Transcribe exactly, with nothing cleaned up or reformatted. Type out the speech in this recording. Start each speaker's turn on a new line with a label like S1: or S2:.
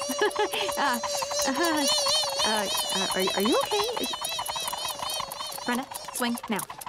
S1: uh, uh, uh, are, are you okay? Brenda, swing now.